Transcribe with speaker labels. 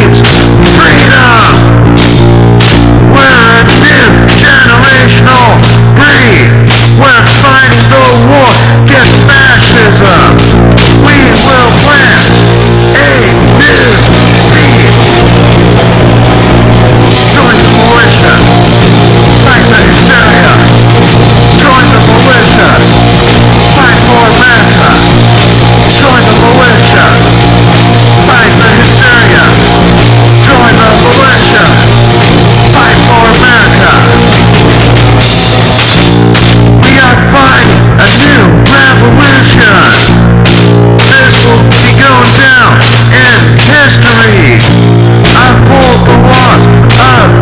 Speaker 1: means freedom. We're a new generational breed. We're fighting the war against fascism. We will plant a new seed. Join the militia. Fight the hysteria. Join the militia. Fight for America. Join the militia. Fight the hysteria. Join the militia. Fight for America. We are fighting a new revolution. This will be going down in history. Uphold the laws of